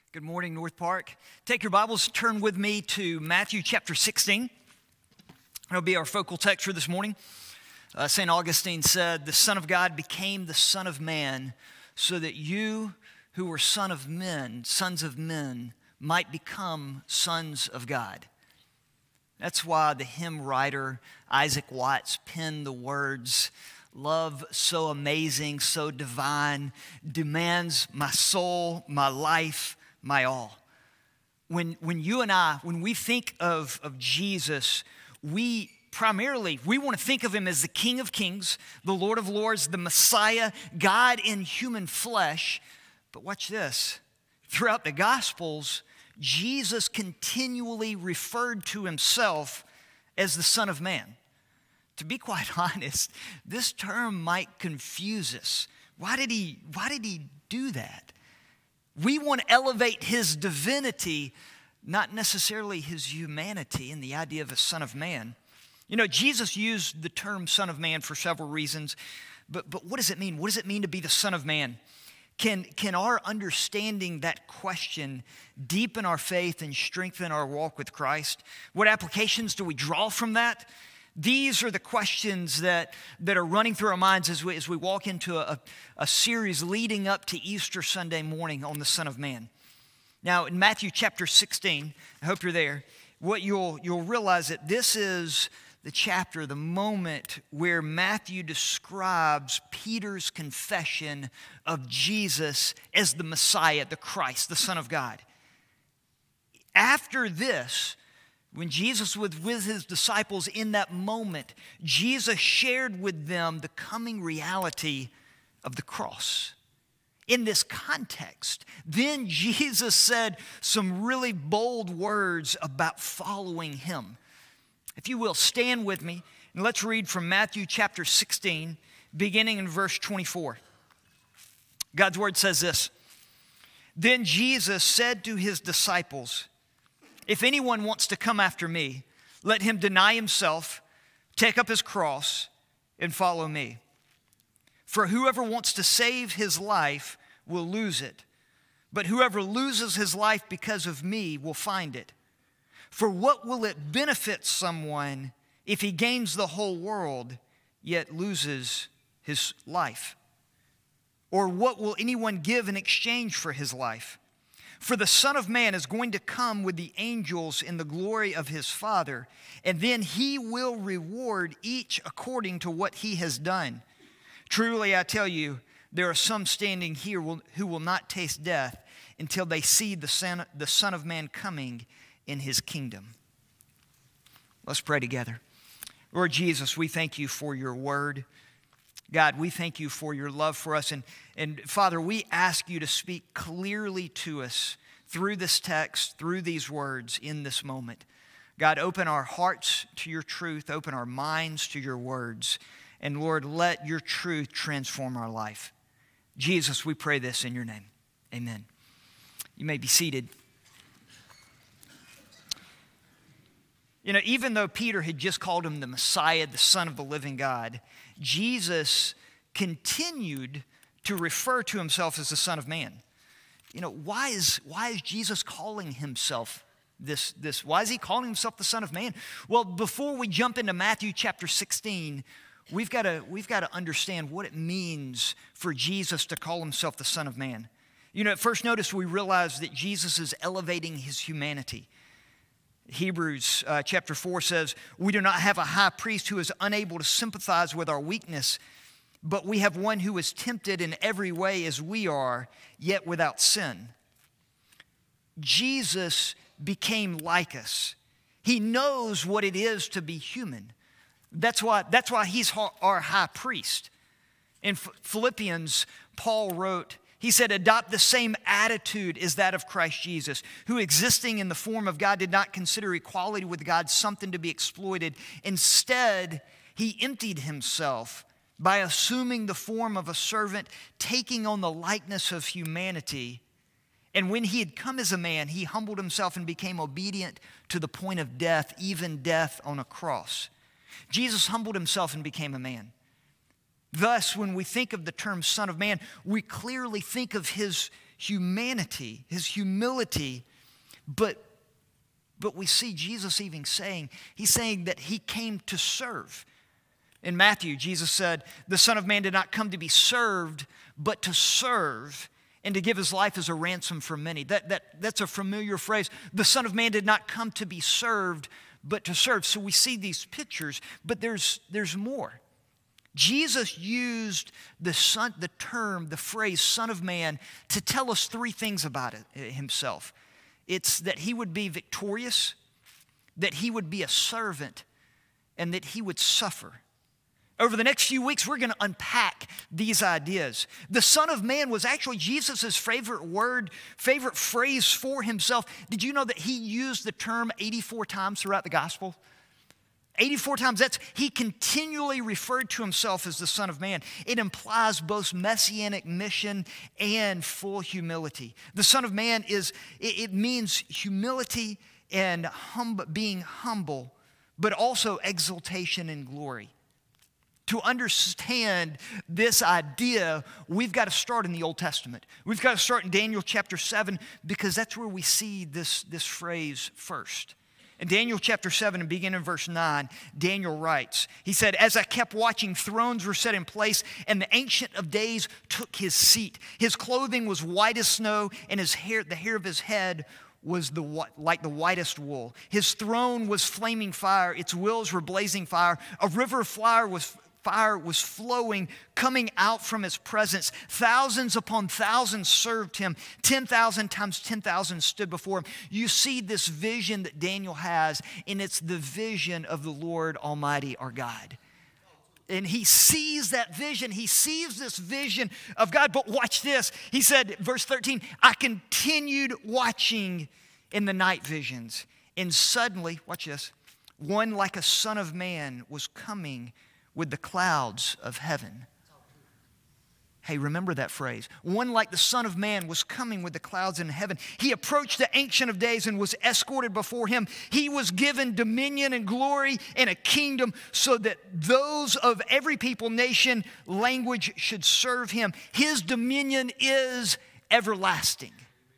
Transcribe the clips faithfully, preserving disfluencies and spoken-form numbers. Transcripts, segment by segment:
Good morning, North Park. Take your Bibles, turn with me to Matthew chapter sixteen. That'll be our focal text for this morning. Uh, Saint Augustine said, "The Son of God became the Son of Man so that you who were son of men, sons of men, might become sons of God." That's why the hymn writer Isaac Watts penned the words, "Love so amazing, so divine, demands my soul, my life, my all." When, when you and I, when we think of, of Jesus, we primarily, we want to think of him as the King of Kings, the Lord of Lords, the Messiah, God in human flesh. But watch this. Throughout the Gospels, Jesus continually referred to himself as the Son of Man. To be quite honest, this term might confuse us. Why did he, why did he do that? We want to elevate his divinity, not necessarily his humanity and the idea of a Son of Man. You know, Jesus used the term Son of Man for several reasons, but, but what does it mean? What does it mean to be the Son of Man? Can, can our understanding that question deepen our faith and strengthen our walk with Christ? What applications do we draw from that? These are the questions that, that are running through our minds as we, as we walk into a, a series leading up to Easter Sunday morning on the Son of Man. Now, in Matthew chapter sixteen, I hope you're there, what you'll, you'll realize that this is the chapter, the moment where Matthew describes Peter's confession of Jesus as the Messiah, the Christ, the Son of God. After this, when Jesus was with his disciples in that moment, Jesus shared with them the coming reality of the cross. In this context, then Jesus said some really bold words about following him. If you will, stand with me and let's read from Matthew chapter sixteen, beginning in verse twenty-four. God's word says this, "Then Jesus said to his disciples, 'If anyone wants to come after me, let him deny himself, take up his cross, and follow me. For whoever wants to save his life will lose it, but whoever loses his life because of me will find it. For what will it benefit someone if he gains the whole world, yet loses his life? Or what will anyone give in exchange for his life? For the Son of Man is going to come with the angels in the glory of his Father, and then he will reward each according to what he has done. Truly, I tell you, there are some standing here who will not taste death until they see the Son, the Son of Man coming in his kingdom.'" Let's pray together. Lord Jesus, we thank you for your word. God, we thank you for your love for us. And, and Father, we ask you to speak clearly to us through this text, through these words in this moment. God, open our hearts to your truth, open our minds to your words. And Lord, let your truth transform our life. Jesus, we pray this in your name. Amen. You may be seated. You know, even though Peter had just called him the Messiah, the Son of the living God, Jesus continued to refer to himself as the Son of Man. You know, why is, why is Jesus calling himself this, this? Why is he calling himself the Son of Man? Well, before we jump into Matthew chapter sixteen, we've got to, we've got to understand what it means for Jesus to call himself the Son of Man. You know, at first notice, we realize that Jesus is elevating his humanity. Hebrews uh, chapter four says, "We do not have a high priest who is unable to sympathize with our weakness, but we have one who is tempted in every way as we are, yet without sin." Jesus became like us. He knows what it is to be human. That's why, that's why he's our high priest. In Philippians, Paul wrote, he said, "Adopt the same attitude as that of Christ Jesus, who existing in the form of God did not consider equality with God something to be exploited. Instead, he emptied himself by assuming the form of a servant, taking on the likeness of humanity. And when he had come as a man, he humbled himself and became obedient to the point of death, even death on a cross." Jesus humbled himself and became a man. Thus, when we think of the term Son of Man, we clearly think of his humanity, his humility, but, but we see Jesus even saying, he's saying that he came to serve. In Matthew, Jesus said, the Son of Man did not come to be served, but to serve and to give his life as a ransom for many. That, that, that's a familiar phrase. The Son of Man did not come to be served, but to serve. So we see these pictures, but there's, there's more. Jesus used the, son, the term, the phrase, Son of Man, to tell us three things about it, himself. It's that he would be victorious, that he would be a servant, and that he would suffer. Over the next few weeks, we're going to unpack these ideas. The Son of Man was actually Jesus' favorite word, favorite phrase for himself. Did you know that he used the term eighty-four times throughout the gospel? eighty-four times. That's, he continually referred to himself as the Son of Man. It implies both messianic mission and full humility. The Son of Man is, it, it means humility and hum, being humble, but also exaltation and glory. To understand this idea, we've got to start in the Old Testament. We've got to start in Daniel chapter seven, because that's where we see this, this phrase first. In Daniel chapter seven, and beginning in verse nine, Daniel writes, he said, as I kept watching, thrones were set in place, and the Ancient of Days took his seat. His clothing was white as snow, and his hair, the hair of his head was the, like the whitest wool. His throne was flaming fire. Its wheels were blazing fire. A river of fire was Fire was flowing, coming out from his presence. Thousands upon thousands served him. ten thousand times ten thousand stood before him. You see this vision that Daniel has, and it's the vision of the Lord Almighty, our God. And he sees that vision. He sees this vision of God. But watch this. He said, verse thirteen, I continued watching in the night visions. And suddenly, watch this, one like a son of man was coming with the clouds of heaven. Hey, remember that phrase. One like the Son of Man was coming with the clouds in heaven. He approached the Ancient of Days and was escorted before him. He was given dominion and glory and a kingdom so that those of every people, nation, language should serve him. His dominion is everlasting.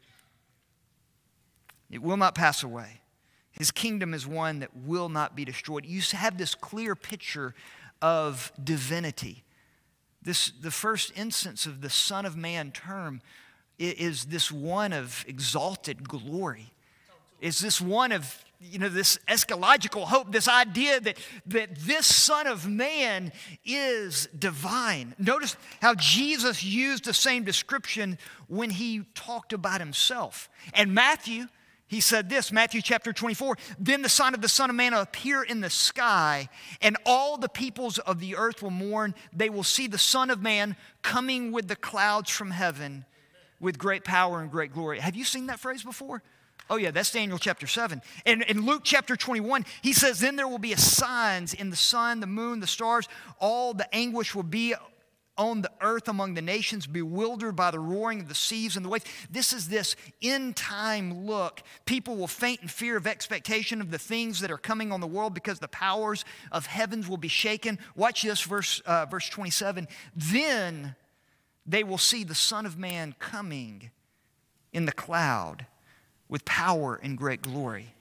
It will not pass away. His kingdom is one that will not be destroyed. You have this clear picture of divinity. This, the first instance of the Son of Man term is this one of exalted glory. Is this one of, you know, this eschatological hope, this idea that, that this Son of Man is divine. Notice how Jesus used the same description when he talked about himself. And Matthew, he said this, Matthew chapter twenty-four, then the sign of the Son of Man will appear in the sky, and all the peoples of the earth will mourn. They will see the Son of Man coming with the clouds from heaven with great power and great glory. Have you seen that phrase before? Oh yeah, that's Daniel chapter seven. And in Luke chapter twenty-one, he says, then there will be a signs in the sun, the moon, the stars. All the anguish will be on the earth among the nations, bewildered by the roaring of the seas and the waves. This is this end time look. People will faint in fear of expectation of the things that are coming on the world because the powers of heavens will be shaken. Watch this, verse, uh, verse twenty-seven. Then they will see the Son of Man coming in the cloud with power and great glory.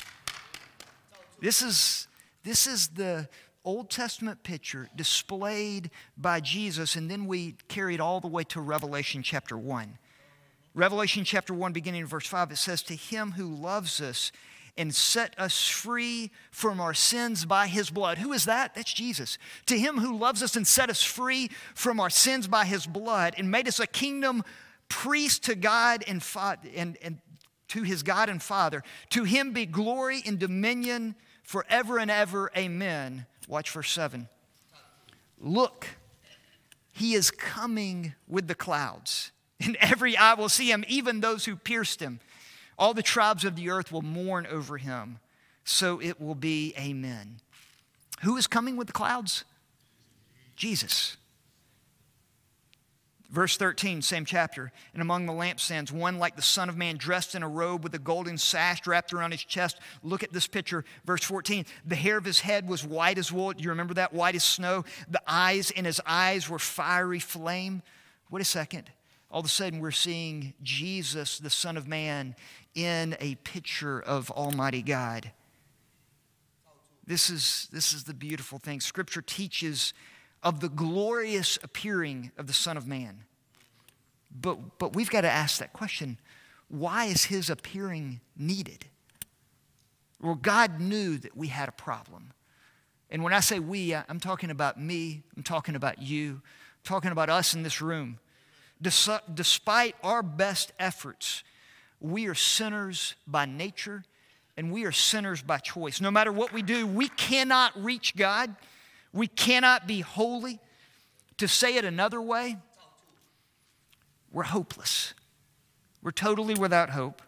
This is, this is the Old Testament picture displayed by Jesus, and then we carry it all the way to Revelation chapter one. Revelation chapter one, beginning in verse five, it says, to him who loves us and set us free from our sins by his blood. Who is that? That's Jesus. To him who loves us and set us free from our sins by his blood and made us a kingdom priest to God and, and, and to his God and Father. To him be glory and dominion forever and ever. Amen. Watch verse seven. Look, he is coming with the clouds, and every eye will see him, even those who pierced him. All the tribes of the earth will mourn over him. So it will be. Amen. Who is coming with the clouds? Jesus. Verse thirteen, same chapter. And among the lampstands, one like the Son of Man, dressed in a robe with a golden sash wrapped around his chest. Look at this picture. Verse fourteen, the hair of his head was white as wool. Do you remember that? White as snow. The eyes in his eyes were fiery flame. Wait a second. all of a sudden we're seeing Jesus, the Son of Man, in a picture of Almighty God. This is, this is the beautiful thing. Scripture teaches of the glorious appearing of the Son of Man. But, but we've got to ask that question, why is his appearing needed? Well, God knew that we had a problem. And when I say we, I'm talking about me, I'm talking about you, I'm talking about us in this room. Des- despite our best efforts, we are sinners by nature and we are sinners by choice. No matter what we do, we cannot reach God. We cannot be holy. To say it another way, we're hopeless. We're totally without hope.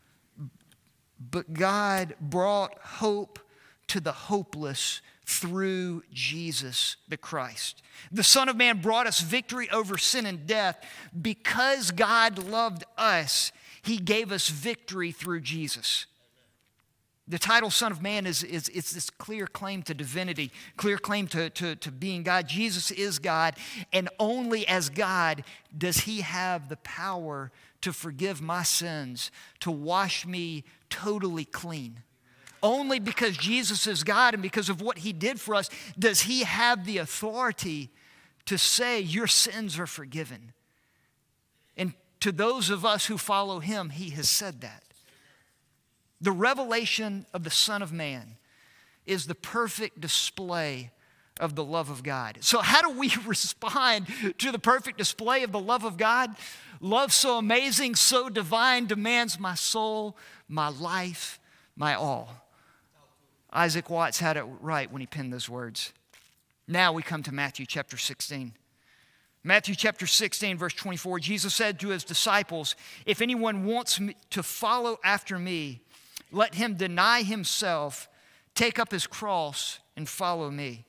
But God brought hope to the hopeless through Jesus the Christ. The Son of Man brought us victory over sin and death. Because God loved us, he gave us victory through Jesus. The title Son of Man is, is it's this clear claim to divinity, clear claim to, to, to being God. Jesus is God, and only as God does he have the power to forgive my sins, to wash me totally clean. Only because Jesus is God and because of what he did for us does he have the authority to say your sins are forgiven. And to those of us who follow him, he has said that. The revelation of the Son of Man is the perfect display of the love of God. So how do we respond to the perfect display of the love of God? Love so amazing, so divine, demands my soul, my life, my all. Isaac Watts had it right when he penned those words. Now we come to Matthew chapter sixteen. Matthew chapter sixteen, verse twenty-four, Jesus said to his disciples, if anyone wants me to follow after me, let him deny himself, take up his cross, and follow me.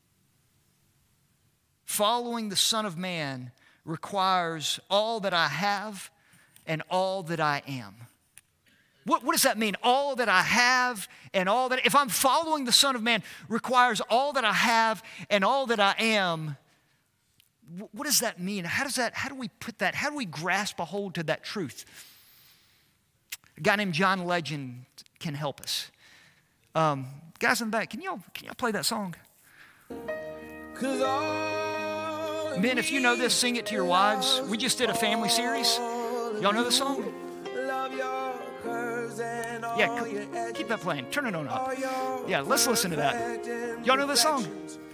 Following the Son of Man requires all that I have and all that I am. What, what does that mean? All that I have and all that, if I'm following the Son of Man, requires all that I have and all that I am. What does that mean? How does that, how do we put that, how do we grasp a hold to that truth? A guy named John Legend can help us. Um, guys in the back, can y'all, can y'all play that song? Men, if you know this, sing it to your wives. We just did a family series. Y'all know the song? Yeah, keep that playing. Turn it on up. Yeah, let's listen to that. Y'all know this song?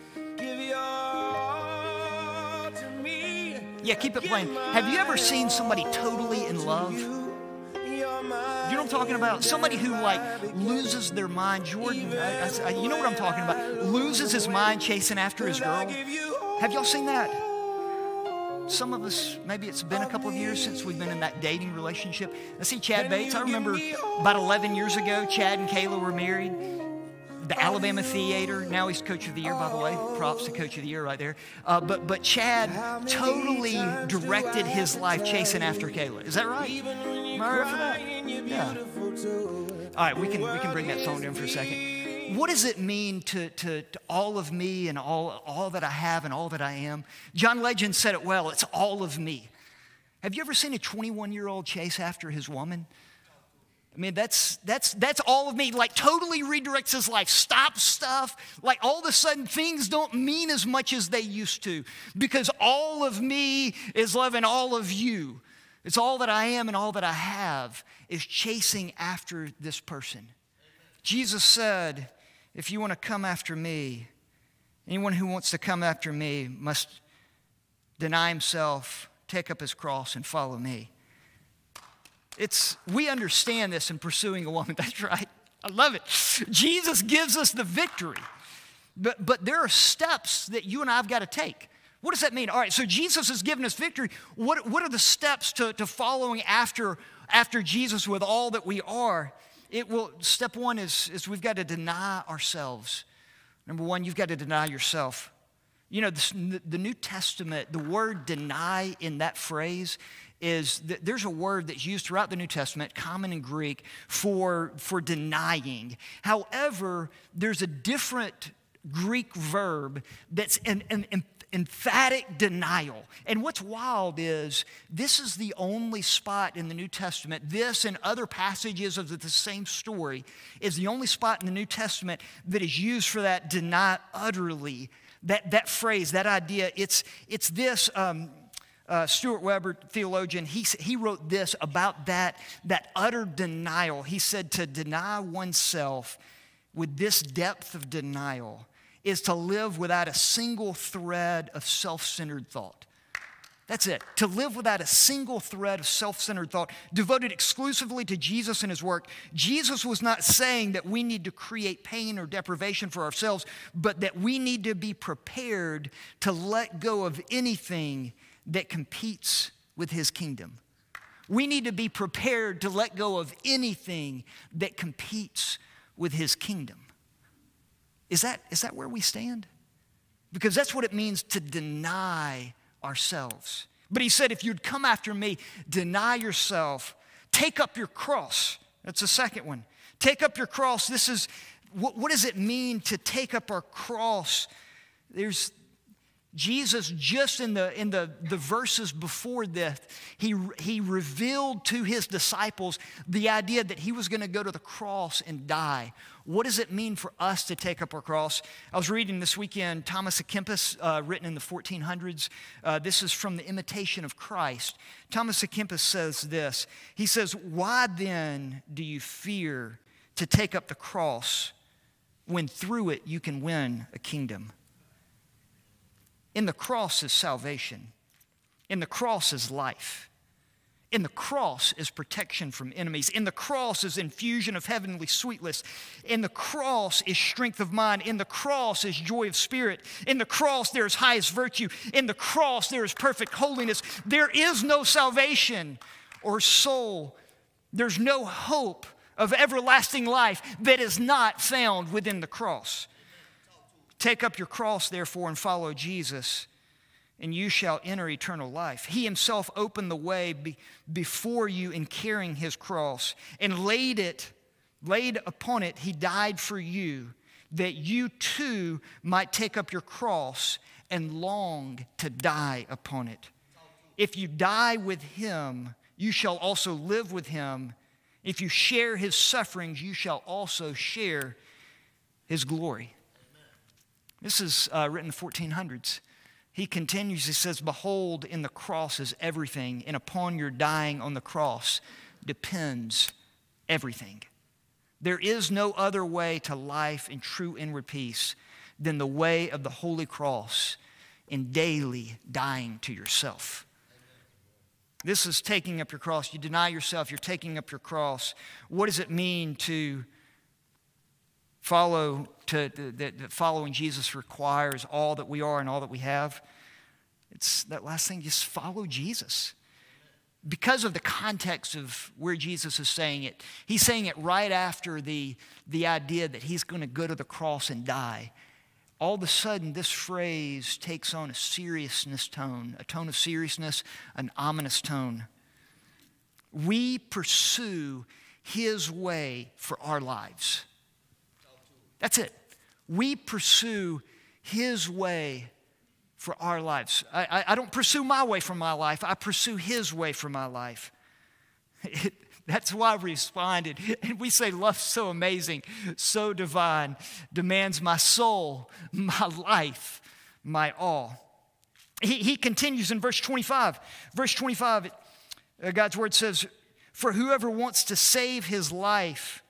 Yeah, keep it playing. Have you ever seen somebody totally in love? You know what I'm talking about? Somebody who like loses their mind. Jordan, I, I, you know what I'm talking about? Loses his mind chasing after his girl. Have y'all seen that? Some of us, maybe it's been a couple of years since we've been in that dating relationship. I see Chad Bates. I remember about eleven years ago, Chad and Kayla were married. The Alabama Theater. Now he's Coach of the Year, by the way. Props to Coach of the Year right there. Uh, but but Chad totally directed his life chasing after Kayla. Is that right? Am I right for that? Yeah. All right, we can we can bring that song down for a second. What does it mean to, to, to all of me and all, all that I have and all that I am? John Legend said it well, it's all of me. Have you ever seen a twenty-one-year-old chase after his woman? I mean, that's, that's, that's all of me, like totally redirects his life, stops stuff. Like all of a sudden things don't mean as much as they used to because all of me is loving all of you. It's all that I am and all that I have is chasing after this person. Jesus said, if you want to come after me, anyone who wants to come after me must deny himself, take up his cross, and follow me. It's, we understand this in pursuing a woman. That's right. I love it. Jesus gives us the victory. But, but there are steps that you and I have got to take. What does that mean? All right, so Jesus has given us victory. What, what are the steps to, to following after, after Jesus with all that we are? It will, step one is, is we've got to deny ourselves. Number one, you've got to deny yourself. You know, this, the New Testament, the word deny in that phrase is, that there's a word that's used throughout the New Testament, common in Greek, for, for denying. However, there's a different Greek verb that's an, an, emphatic denial. And what's wild is this is the only spot in the New Testament, this and other passages of the same story, is the only spot in the New Testament that is used for that deny utterly. That, that phrase, that idea, it's, it's this, um, uh, Stuart Weber, theologian, he, he wrote this about that, that utter denial. He said to deny oneself with this depth of denial is to live without a single thread of self-centered thought. That's it. To live without a single thread of self-centered thought, devoted exclusively to Jesus and his work. Jesus was not saying that we need to create pain or deprivation for ourselves, but that we need to be prepared to let go of anything that competes with his kingdom. We need to be prepared to let go of anything that competes with his kingdom. Is that, is that where we stand? Because that's what it means to deny ourselves. But he said, if you'd come after me, deny yourself, take up your cross. That's the second one. Take up your cross. This is, what, what does it mean to take up our cross? There's Jesus, just in the, in the, the verses before this, he, he revealed to his disciples the idea that he was going to go to the cross and die. What does it mean for us to take up our cross? I was reading this weekend Thomas à Kempis, uh, written in the fourteen hundreds. Uh, this is from the Imitation of Christ. Thomas à Kempis says this. He says, why then do you fear to take up the cross when through it you can win a kingdom? In the cross is salvation. In the cross is life. In the cross is protection from enemies. In the cross is infusion of heavenly sweetness. In the cross is strength of mind. In the cross is joy of spirit. In the cross there is highest virtue. In the cross there is perfect holiness. There is no salvation or soul. There's no hope of everlasting life that is not found within the cross. Take up your cross, therefore, and follow Jesus, and you shall enter eternal life. He himself opened the way be, before you in carrying his cross and laid it, laid upon it, he died for you, that you too might take up your cross and long to die upon it. If you die with him, you shall also live with him. If you share his sufferings, you shall also share his glory. This is uh, written in the fourteen hundreds. He continues, he says, behold, in the cross is everything, and upon your dying on the cross depends everything. There is no other way to life and true inward peace than the way of the holy cross in daily dying to yourself. This is taking up your cross. You deny yourself, you're taking up your cross. What does it mean to follow, to, that, that following Jesus requires all that we are and all that we have? It's that last thing, just follow Jesus. Because of the context of where Jesus is saying it, he's saying it right after the, the idea that he's going to go to the cross and die. All of a sudden, this phrase takes on a seriousness tone, a tone of seriousness, an ominous tone. We pursue his way for our lives. That's it. We pursue his way for our lives. I, I, I don't pursue my way for my life. I pursue his way for my life. It, that's why we responded. And we say, love's so amazing, so divine, demands my soul, my life, my all. He, he continues in verse twenty-five. Verse twenty-five, uh, God's word says, for whoever wants to save his life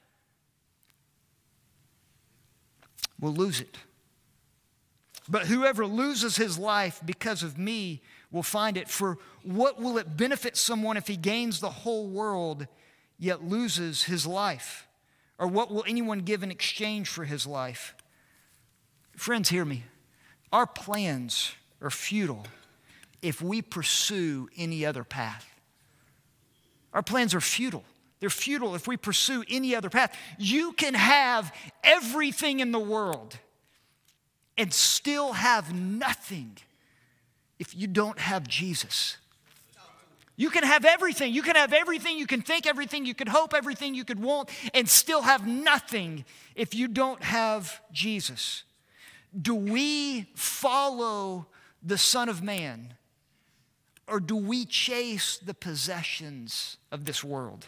will lose it. But whoever loses his life because of me will find it. For what will it benefit someone if he gains the whole world yet loses his life? Or what will anyone give in exchange for his life? Friends, hear me. Our plans are futile if we pursue any other path. Our plans are futile. They're futile if we pursue any other path. You can have everything in the world and still have nothing if you don't have Jesus. You can have everything. You can have everything. You can think everything. You could hope everything you could want and still have nothing if you don't have Jesus. Do we follow the Son of Man? Or do we chase the possessions of this world?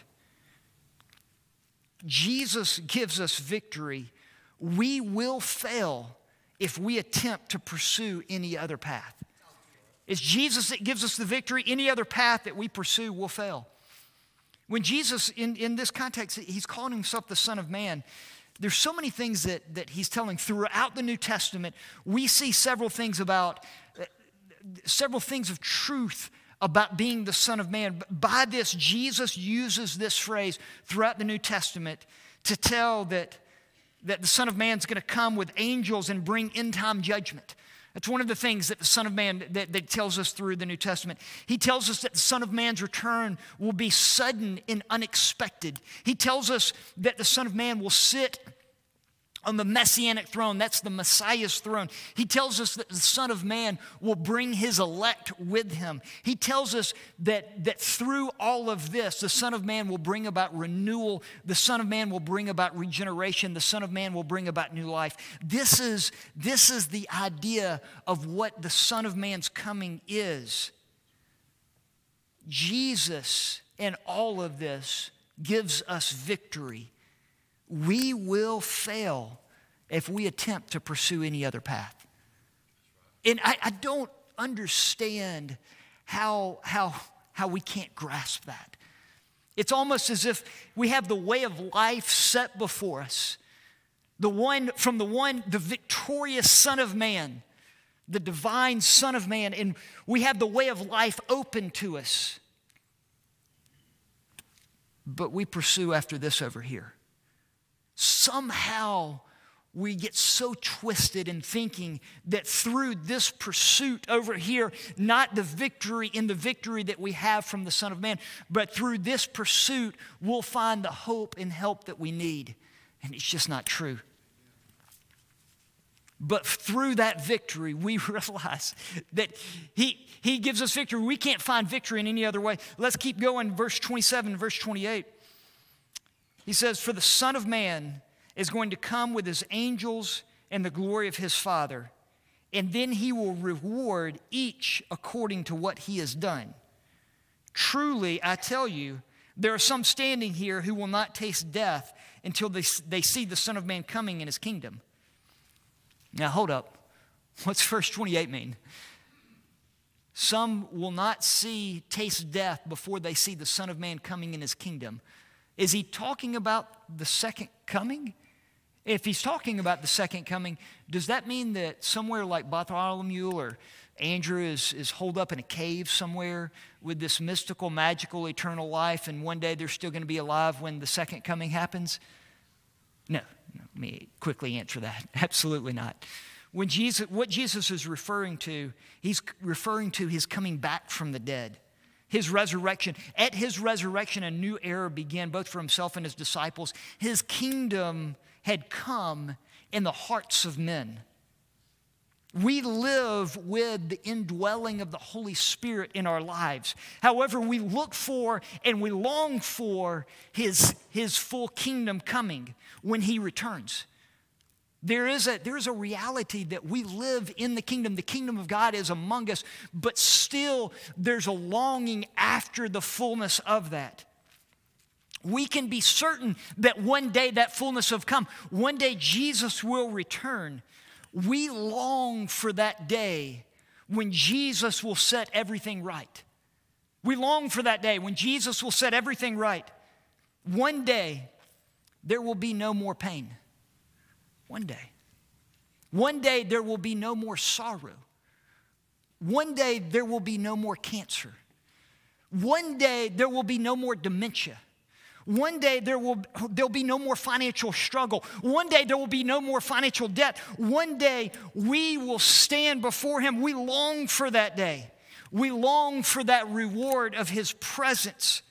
Jesus gives us victory. We will fail if we attempt to pursue any other path. It's Jesus that gives us the victory. Any other path that we pursue will fail. When Jesus, in, in this context, he's calling himself the Son of Man, there's so many things that, that he's telling throughout the New Testament. We see several things about, uh, several things of truth about being the Son of Man. By this, Jesus uses this phrase throughout the New Testament to tell that, that the Son of Man is going to come with angels and bring end-time judgment. That's one of the things that the Son of Man that, that tells us through the New Testament. He tells us that the Son of Man's return will be sudden and unexpected. He tells us that the Son of Man will sit on the Messianic throne. That's the Messiah's throne. He tells us that the Son of Man will bring his elect with him. He tells us that, that through all of this, the Son of Man will bring about renewal. The Son of Man will bring about regeneration. The Son of Man will bring about new life. This is, this is the idea of what the Son of Man's coming is. Jesus, in all of this, gives us victory. We will fail if we attempt to pursue any other path. And I, I don't understand how, how, how we can't grasp that. It's almost as if we have the way of life set before us. The one, from the one, the victorious Son of Man, the divine Son of Man, and we have the way of life open to us. But we pursue after this over here. Somehow we get so twisted in thinking that through this pursuit over here, not the victory in the victory that we have from the Son of Man, but through this pursuit, we'll find the hope and help that we need. And it's just not true. But through that victory, we realize that he, he gives us victory. We can't find victory in any other way. Let's keep going. Verse twenty-seven, verse twenty-eight. He says, "For the Son of Man is going to come with his angels and the glory of his Father, and then he will reward each according to what he has done. Truly, I tell you, there are some standing here who will not taste death until they, they see the Son of Man coming in his kingdom." Now, hold up. What's verse twenty-eight mean? Some will not see, taste death before they see the Son of Man coming in his kingdom. Is he talking about the second coming? If he's talking about the second coming, does that mean that somewhere like Bartholomew or Andrew is, is holed up in a cave somewhere with this mystical, magical, eternal life, and one day they're still going to be alive when the second coming happens? No. no. Let me quickly answer that. Absolutely not. When Jesus, what Jesus is referring to, he's referring to his coming back from the dead. His resurrection. At his resurrection, a new era began, both for himself and his disciples. His kingdom had come in the hearts of men. We live with the indwelling of the Holy Spirit in our lives. However, we look for and we long for his, his full kingdom coming when he returns. There is, a, there is a reality that we live in the kingdom. The kingdom of God is among us, but still there's a longing after the fullness of that. We can be certain that one day that fullness will come. One day Jesus will return. We long for that day when Jesus will set everything right. We long for that day when Jesus will set everything right. One day there will be no more pain. One day. One day there will be no more sorrow. One day there will be no more cancer. One day there will be no more dementia. One day there will there'll be no more financial struggle. One day there will be no more financial debt. One day we will stand before him. We long for that day. We long for that reward of his presence.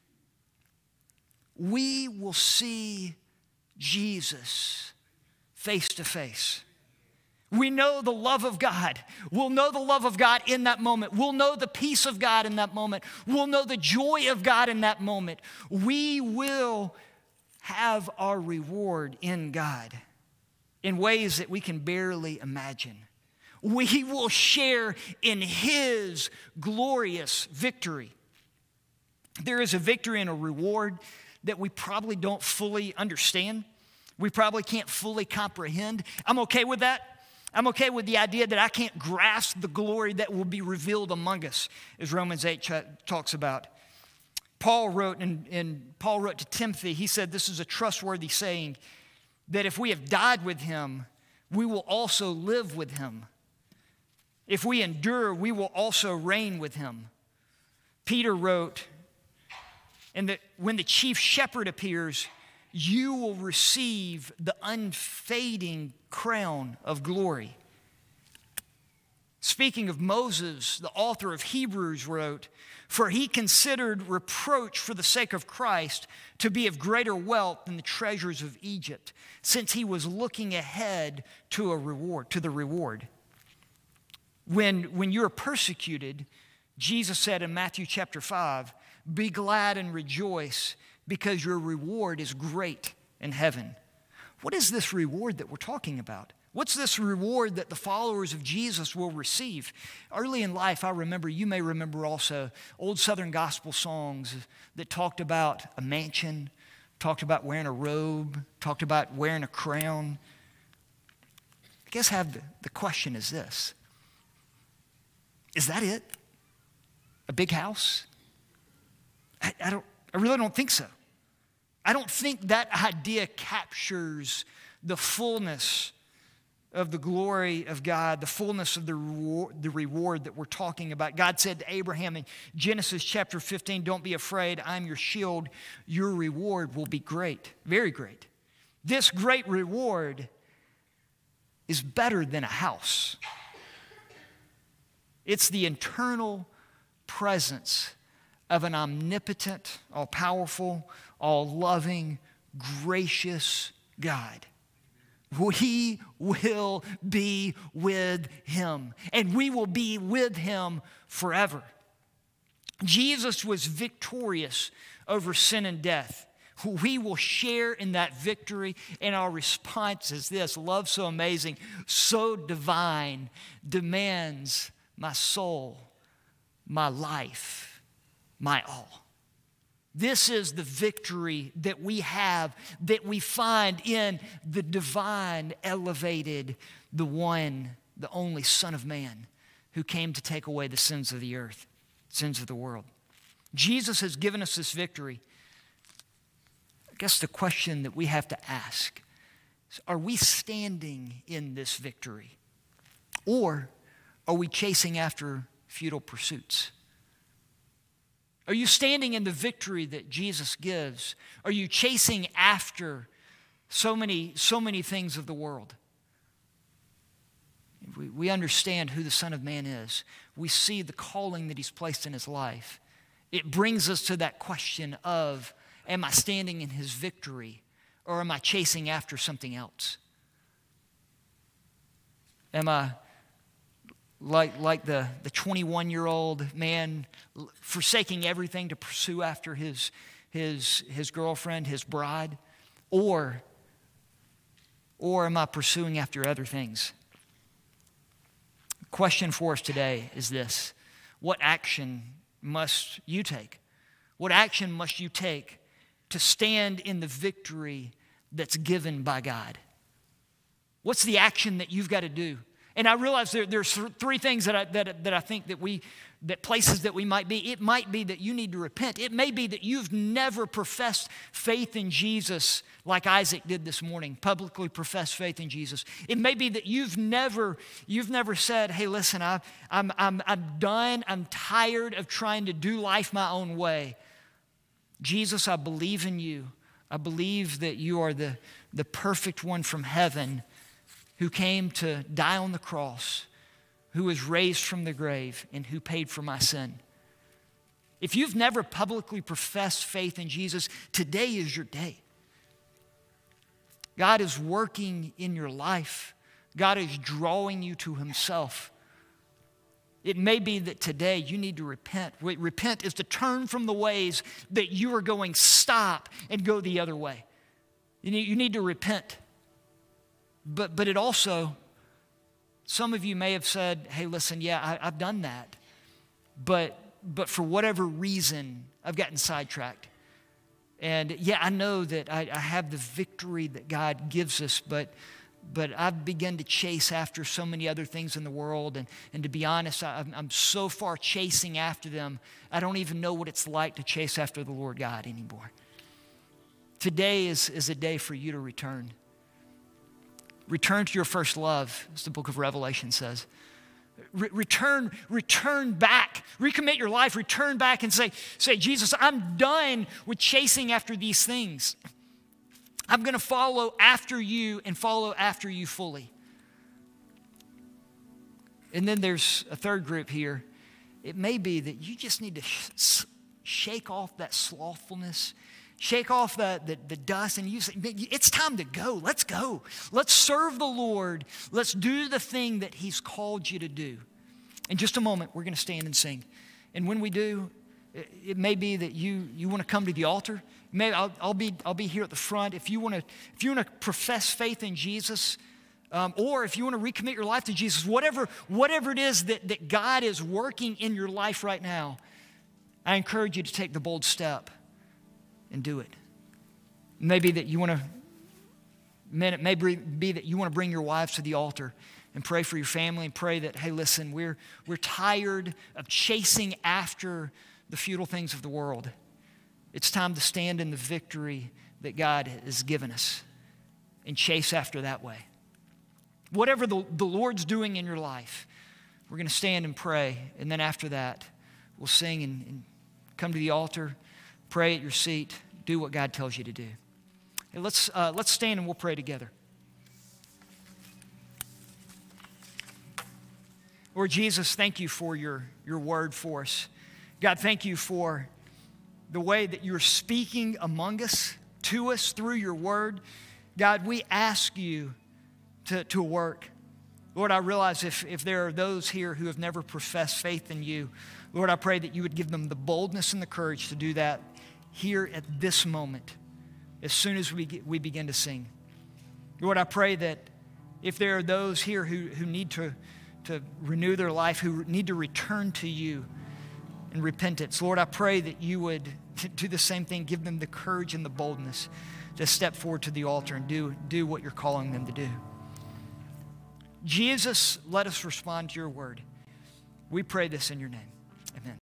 We will see Jesus face to face. We know the love of God. We'll know the love of God in that moment. We'll know the peace of God in that moment. We'll know the joy of God in that moment. We will have our reward in God in ways that we can barely imagine. we will share in his glorious victory. There is a victory and a reward that we probably don't fully understand. We probably can't fully comprehend. I'm okay with that. I'm okay with the idea that I can't grasp the glory that will be revealed among us, as Romans eight ch- talks about. Paul wrote, and, and Paul wrote to Timothy, he said, this is a trustworthy saying, that if we have died with him, we will also live with him. If we endure, we will also reign with him. Peter wrote, and that when the chief shepherd appears, you will receive the unfading crown of glory. Speaking of Moses, the author of Hebrews wrote, for he considered reproach for the sake of Christ to be of greater wealth than the treasures of Egypt, since he was looking ahead to a reward, to the reward. When, when you're persecuted, Jesus said in Matthew chapter five, be glad and rejoice because your reward is great in heaven. What is this reward that we're talking about? What's this reward that the followers of Jesus will receive? Early in life, I remember, you may remember also, old Southern gospel songs that talked about a mansion, talked about wearing a robe, talked about wearing a crown. I guess have the, the question is this. Is that it? A big house? I, I don't. I really don't think so. I don't think that idea captures the fullness of the glory of God, the fullness of the reward, the reward that we're talking about. God said to Abraham in Genesis chapter fifteen, don't be afraid, I'm your shield. Your reward will be great, very great. This great reward is better than a house. It's the eternal presence of an omnipotent, all-powerful, all-loving, gracious God. We will be with him, and we will be with him forever. Jesus was victorious over sin and death. We will share in that victory, and our response is this: love so amazing, so divine, demands my soul, my life, my all. This is the victory that we have, that we find in the divine, elevated, the one, the only Son of Man who came to take away the sins of the earth, sins of the world. Jesus has given us this victory. I guess the question that we have to ask is, are we standing in this victory? Or are we chasing after futile pursuits? Are you standing in the victory that Jesus gives? Are you chasing after so many, so many things of the world? We, we understand who the Son of Man is. We see the calling that he's placed in his life. It brings us to that question of, am I standing in his victory, or am I chasing after something else? Am I Like, like the, the twenty-one-year-old man forsaking everything to pursue after his, his, his girlfriend, his bride? Or, or am I pursuing after other things? The question for us today is this: what action must you take? What action must you take to stand in the victory that's given by God? What's the action that you've got to do? And I realize there, there's th- three things that I, that, that I think that we, that places that we might be. It might be that you need to repent. It may be that you've never professed faith in Jesus like Isaac did this morning, publicly professed faith in Jesus. It may be that you've never, you've never said, hey, listen, I, I'm, I'm, I'm done. I'm tired of trying to do life my own way. Jesus, I believe in you. I believe that you are the, the perfect one from heaven, who came to die on the cross, who was raised from the grave, and who paid for my sin. If you've never publicly professed faith in Jesus, today is your day. God is working in your life. God is drawing you to himself. It may be that today you need to repent. Repent is to turn from the ways that you are going, stop and go the other way. You need, you need to repent. But, but it also Some of you may have said, hey, listen, yeah, I, I've done that. But, but for whatever reason, I've gotten sidetracked. And yeah, I know that I, I have the victory that God gives us, but, but I've begun to chase after so many other things in the world. And, and to be honest, I, I'm so far chasing after them, I don't even know what it's like to chase after the Lord God anymore. Today is, is a day for you to return. Return to your first love, as the book of Revelation says. Re- return, return back. Recommit your life. Return back and say, say, Jesus, I'm done with chasing after these things. I'm going to follow after you and follow after you fully. And then there's a third group here. It may be that you just need to sh- shake off that slothfulness. Shake off the, the, the dust and you say, it's time to go. Let's go. Let's serve the Lord. Let's do the thing that He's called you to do. In just a moment, we're going to stand and sing. And when we do, it, it may be that you, you want to come to the altar. Maybe I'll, I'll, be, I'll be here at the front. If you want to, if you want to profess faith in Jesus, um, or if you want to recommit your life to Jesus, whatever, whatever it is that, that God is working in your life right now, I encourage you to take the bold step and do it. Maybe that you want to, man, it may be that you want to bring your wives to the altar and pray for your family and pray that, hey, listen, we're, we're tired of chasing after the futile things of the world. It's time to stand in the victory that God has given us and chase after that way. Whatever the, the Lord's doing in your life, we're going to stand and pray. And then after that, we'll sing and, and come to the altar. Pray at your seat. Do what God tells you to do. Hey, let's, uh, let's stand and we'll pray together. Lord Jesus, thank you for your, your word for us. God, thank you for the way that you're speaking among us, to us through your word. God, we ask you to, to work. Lord, I realize if, if there are those here who have never professed faith in you, Lord, I pray that you would give them the boldness and the courage to do that here at this moment, as soon as we, get, we begin to sing. Lord, I pray that if there are those here who, who need to, to renew their life, who need to return to you in repentance, Lord, I pray that you would do the same thing, give them the courage and the boldness to step forward to the altar and do, do what you're calling them to do. Jesus, let us respond to your word. We pray this in your name. Amen.